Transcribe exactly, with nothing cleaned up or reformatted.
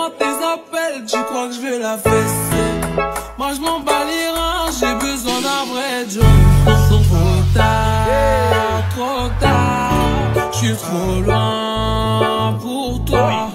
j'attends tes appels, tu crois que je vais la fesser. Moi je m'en bats les reins, j'ai besoin d'un vrai job. Trop tard, trop tard, je suis trop loin pour toi.